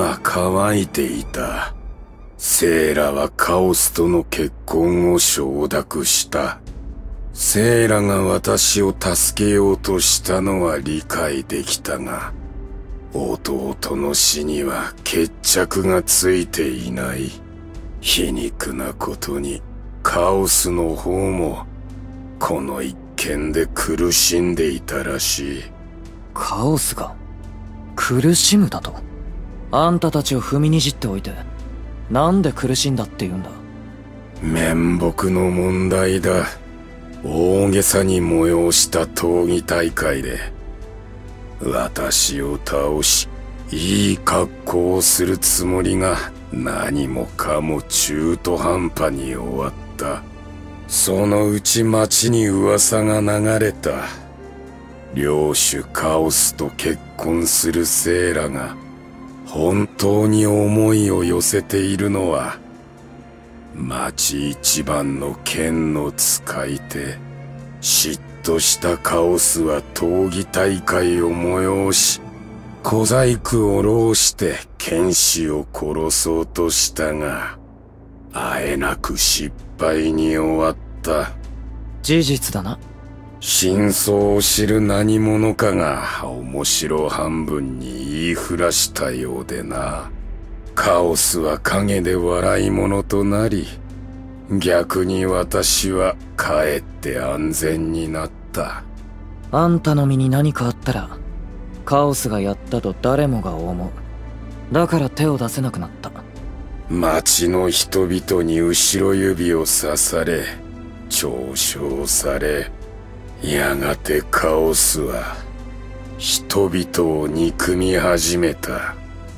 は乾いていた。セイラはカオスとの結婚を承諾した。セイラが私を助けようとしたのは理解できたが、弟の死には決着がついていない。皮肉なことにカオスの方もこの一件で苦しんでいたらしい。 カオスが苦しむだと？あんたたちを踏みにじっておいてなんで苦しんだって言うんだ？ 面目の問題だ。大げさに催した闘技大会で私を倒し、いい格好をするつもりが何もかも中途半端に終わった。そのうち町に噂が流れた。領主カオスと結婚するセイラが本当に思いを寄せているのは町一番の剣の使い手。嫉妬したカオスは闘技大会を催し、小細工を弄して剣士を殺そうとしたが、あえなく失敗に終わった。 事実だな。 真相を知る何者かが面白半分に言いふらしたようでな。カオスは陰で笑い者となり、逆に私はかえって安全になった。 あんたの身に何かあったらカオスがやったと誰もが思う。だから手を出せなくなった。 町の人々に後ろ指をさされ嘲笑され、やがてカオスは人々を憎み始めた。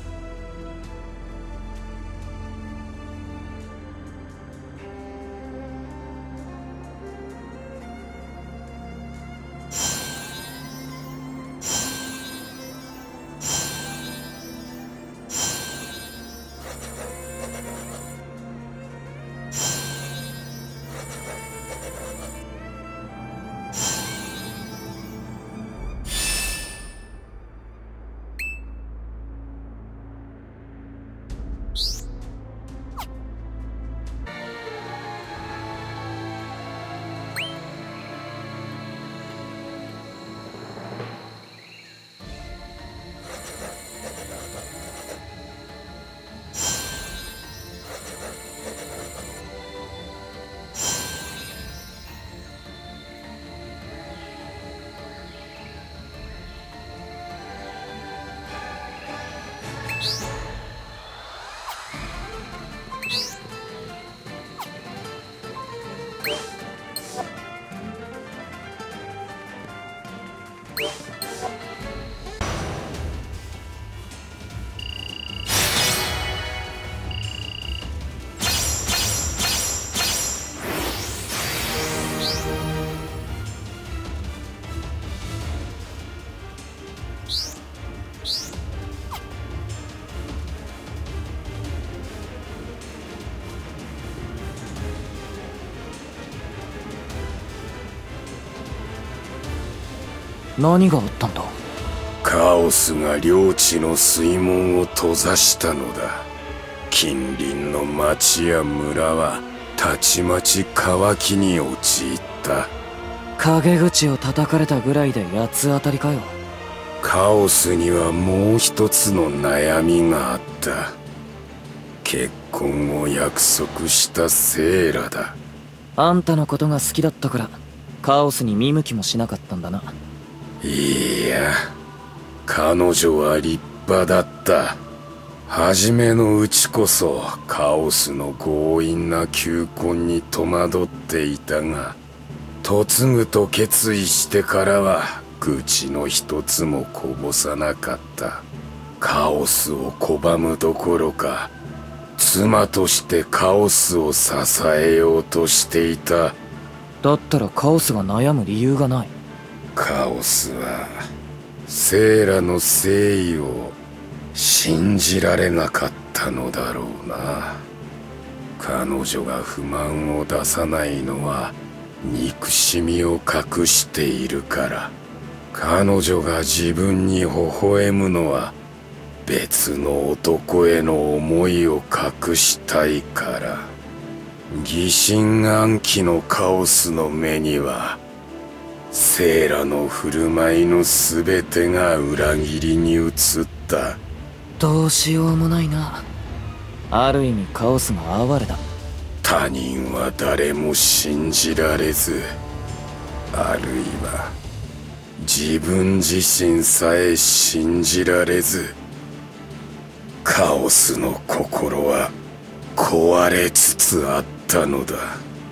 何があったんだ？ カオスが領地の水門を閉ざしたのだ。近隣の町や村はたちまち渇きに陥った。 陰口を叩かれたぐらいで八つ当たりかよ。 カオスにはもう一つの悩みがあった。結婚を約束したセイラだ。 あんたのことが好きだったからカオスに見向きもしなかったんだな。 いや、彼女は立派だった。初めのうちこそカオスの強引な求婚に戸惑っていたが、嫁ぐと決意してからは愚痴の一つもこぼさなかった。カオスを拒むどころか、妻としてカオスを支えようとしていた。 だったらカオスが悩む理由がない。 カオスはセイラの誠意を信じられなかったのだろうな。彼女が不満を出さないのは憎しみを隠しているから。彼女が自分に微笑むのは別の男への思いを隠したいから。疑心暗鬼のカオスの目にはセイラの振る舞いの全てが裏切りに映った。 どうしようもないな。ある意味カオスが哀れだ。 他人は誰も信じられず、あるいは自分自身さえ信じられず、カオスの心は壊れつつあったのだ。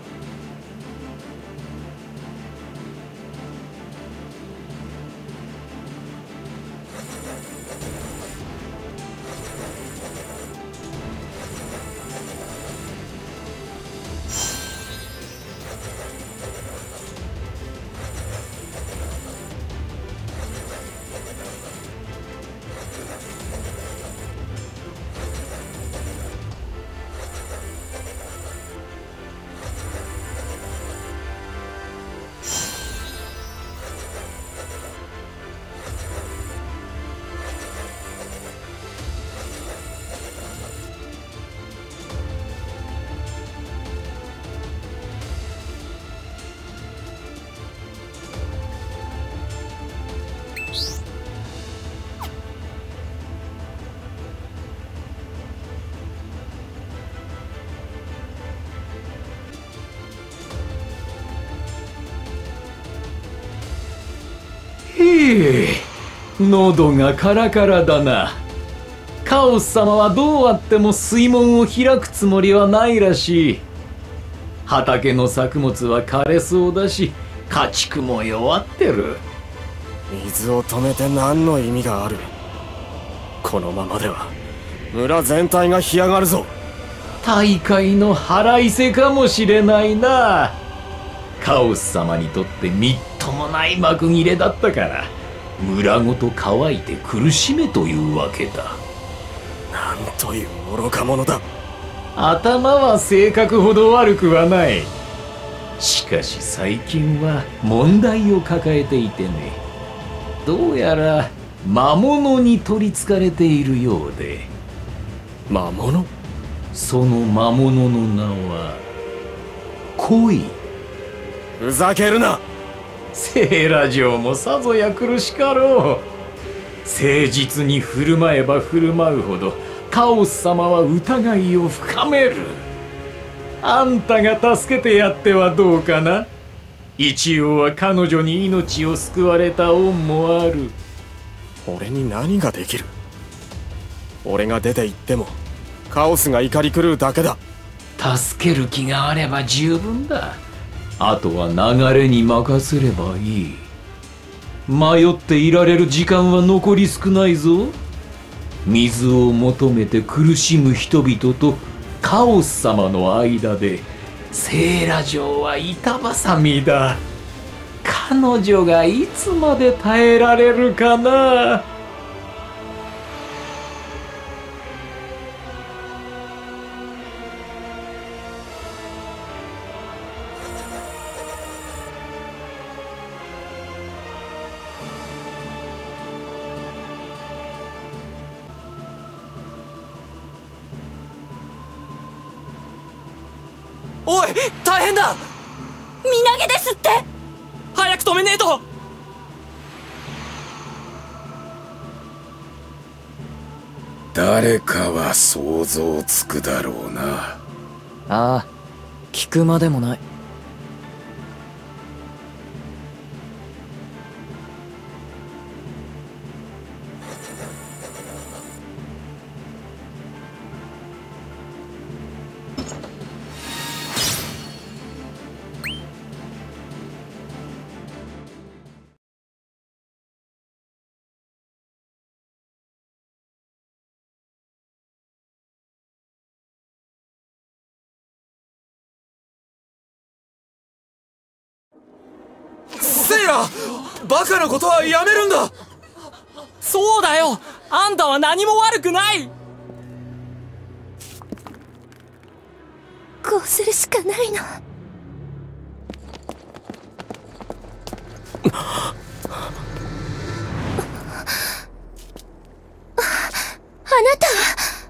喉がカラカラだな。カオス様はどうあっても水門を開くつもりはないらしい。畑の作物は枯れそうだし、家畜も弱ってる。 水を止めて何の意味がある。このままでは村全体が干上がるぞ。 大会の腹いせかもしれないな。カオス様にとってみっともない幕切れだったから、村ごと乾いて苦しめというわけだ。 なんという愚か者だ。 頭は性格ほど悪くはない。しかし最近は問題を抱えていてね。どうやら魔物に取りつかれているようで。 魔物？ その魔物の名は恋。 ふざけるな。 セーラ嬢もさぞや苦しかろう。誠実に振る舞えば振る舞うほどカオス様は疑いを深める。あんたが助けてやってはどうかな。一応は彼女に命を救われた恩もある。 俺に何ができる。俺が出て行ってもカオスが怒り狂うだけだ。 助ける気があれば十分だ。あとは流れに任せればいい。迷っていられる時間は残り少ないぞ。水を求めて苦しむ人々とカオス様の間でセーラ嬢は板挟みだ。彼女がいつまで耐えられるかな。 おい、大変だ。 身投げですって。 早く止めねえと。 誰かは想像つくだろうな。 ああ、聞くまでもない。 セイラ、バカなことはやめるんだ。そうだよ、あんたは何も悪くない。 こうするしかないの。 なたは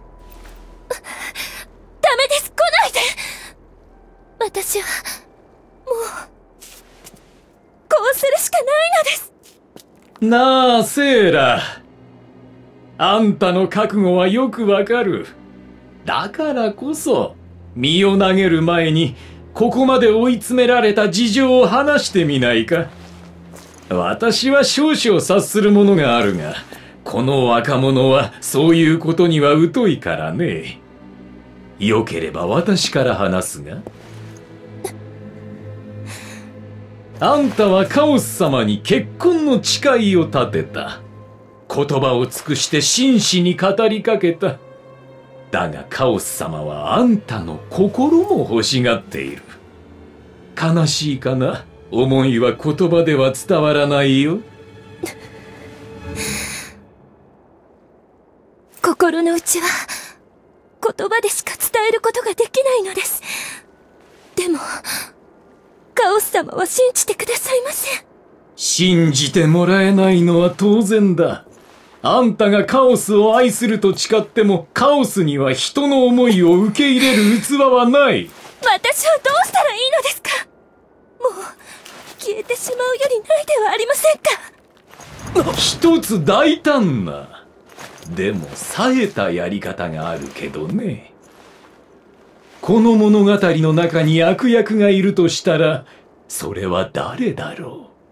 ダメです、来ないで。私はもうこうするしかないのです。 なあセーラ、あんたの覚悟はよくわかる。だからこそ身を投げる前にここまで追い詰められた事情を話してみないか。私は少々察するものがあるが、この若者はそういうことには疎いからね。よければ私から話すが。あんたはカオス様に結婚の誓いを立てた。言葉を尽くして真摯に語りかけた。だがカオス様はあんたの心も欲しがっている。悲しいかな。思いは言葉では伝わらないよ。 心の内は言葉でしか伝えることができないのです。でもカオス様は信じてくださいませ。 信じてもらえないのは当然だ。あんたがカオスを愛すると誓っても、カオスには人の思いを受け入れる器はない。 私はどうしたらいいのですか。もう消えてしまうよりないではありませんか。 一つ大胆な、でも冴えたやり方があるけどね。この物語の中に悪役がいるとしたら、それは誰だろう。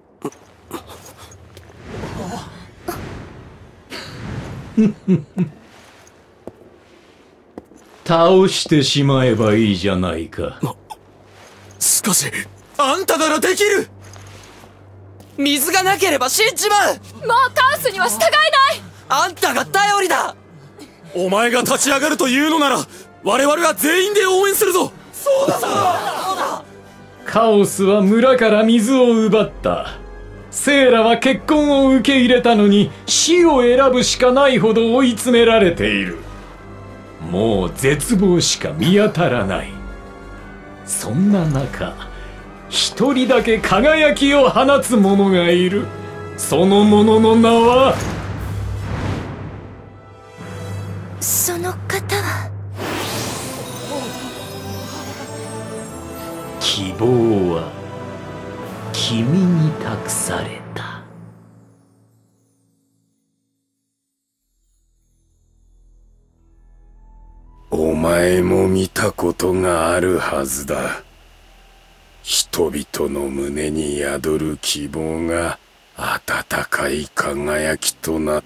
倒してしまえばいいじゃないか。 しかしあんたならできる。水がなければ死んじまう。もうカオスには従えない。 あんたが頼りだ。お前が立ち上がるというのなら我々は全員で応援するぞ。そうだそうだ。 カオスは村から水を奪った。セーラは結婚を受け入れたのに死を選ぶしかないほど追い詰められている。もう絶望しか見当たらない。そんな中、一人だけ輝きを放つ者がいる。その者の名は、 その方は希望は君に託された。 お前も見たことがあるはずだ。人々の胸に宿る希望が温かい輝きとなった。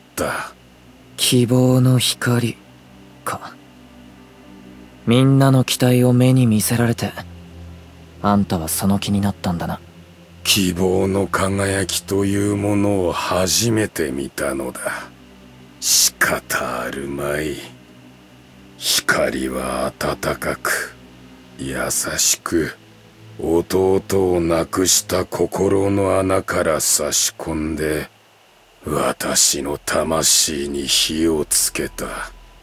希望の光か。みんなの期待を目に見せられて、あんたはその気になったんだな。 希望の輝きというものを初めて見たのだ。仕方あるまい。光は温かく、優しく、弟を亡くした心の穴から差し込んで、私の魂に火をつけた。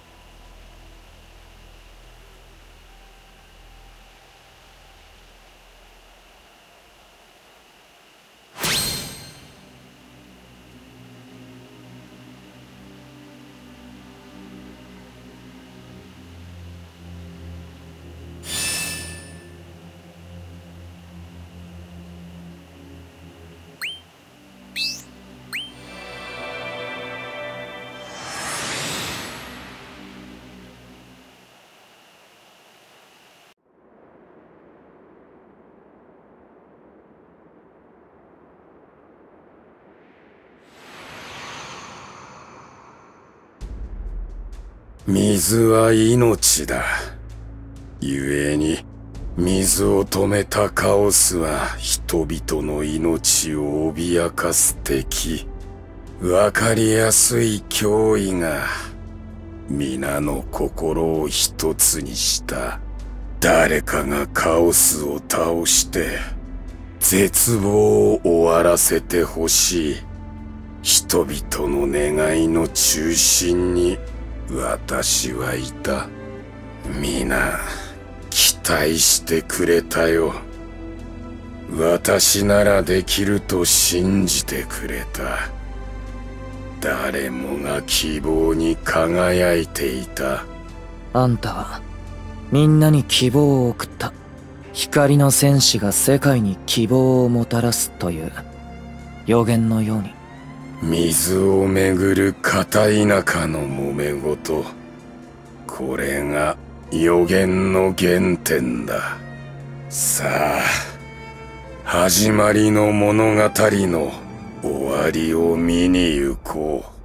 水は命だ。故に、水を止めたカオスは人々の命を脅かす敵。わかりやすい脅威が、皆の心を一つにした。誰かがカオスを倒して、絶望を終わらせてほしい。人々の願いの中心に、私はいた。皆、期待してくれたよ。私ならできると信じてくれた。 誰もが希望に輝いていた。 あんたはみんなに希望を送った。光の戦士が世界に希望をもたらすという予言のように。 水をめぐる片田舎の揉め事、これが予言の原点だ。さあ、始まりの物語の終わりを見に行こう。